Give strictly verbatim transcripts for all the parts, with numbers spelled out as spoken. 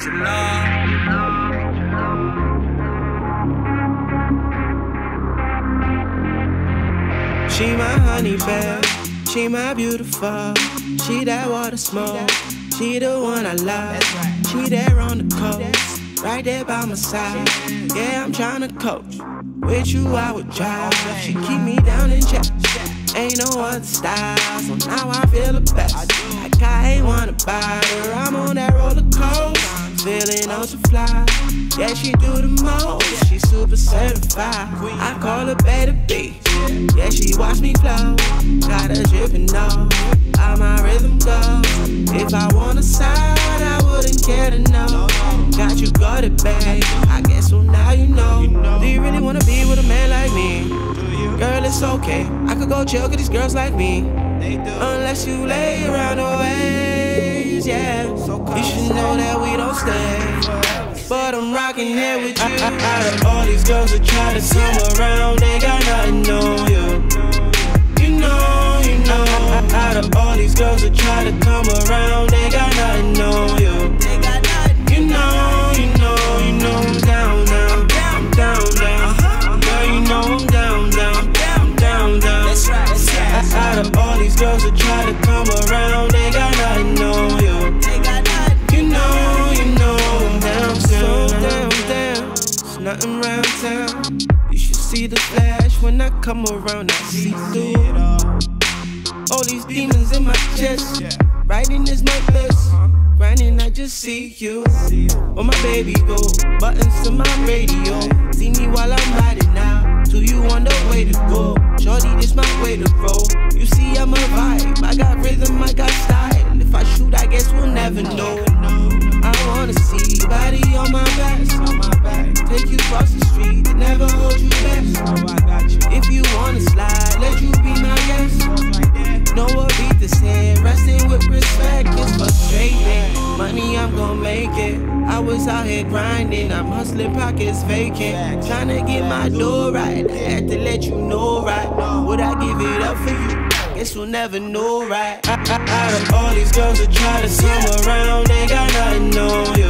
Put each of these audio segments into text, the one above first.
to love. She my honey bear, she my beautiful. She that water smoke, she the one I love. She there on the coast, right there by my side. Yeah, I'm tryna coach, with you I would drive. She keep me down in check, ain't no other style. So now I feel the best, like I ain't wanna buy her. I'm on that roller coaster, feeling ultra fly. Yeah, she do the most, she super certified. I call her Beta B, yeah, she watch me flow. Got her drippin' off, how my rhythm goes. If I want a side, I wouldn't care to know. Got you guarded, babe, I guess so now you know. Do you really wanna be with a man like me? Girl, it's okay, I could go chill, cause these girls like me. Unless you lay around the ways, yeah. You should know that we don't stay, but I'm rocking here with you. Out of all these girls that try to come around, they got nothing on you. You know, you know. Out of all these girls that try to come around, they got nothing on you. You know, you know, you know I'm down now. I'm down down. Girl, you know I'm down down. I'm down down. Out of all these girls that try to come around, they got nothing on you. You know, you know I'm down so down down. There's nothing around town. You should see the flash when I come around. I see through all these demons in my chest. Writing is my best. Grinding, I just see you. Where my baby go? Buttons to my radio. See me while I'm riding now. To you on the way to go. Shorty, this my way to roll. You see, I'm a vibe. I got rhythm, I got style. If I shoot, I guess we'll never know. I wanna see your body on my back. Take you across the street, never hold you back. If you wanna slide, let you be my guest. No worry this head, resting with respect. It's frustrating. Money, I'm gon' make it. I was out here grinding, I'm hustling, pockets vacant. Tryna get my door right, I had to let you know right. Would I give it up for you? Guess we'll never know right. Out of all these girls that try to come around, they got nothing on you.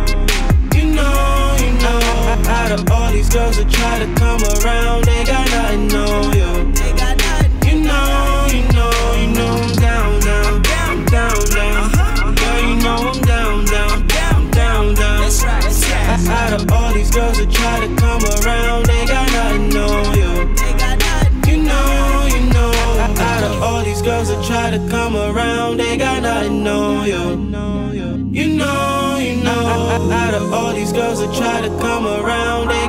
You know, you know. Out of all these girls that try to come around, they got nothing on you. You know, you know, you know I'm down now. I'm down down. Girl, you know I'm down down. I'm down down. Out of all these girls that try to come around, they got nothing on you. You know, you know. Out of all these girls that try to come around, they got nothing on you. You know, you know. Out of all these girls that try to come around, they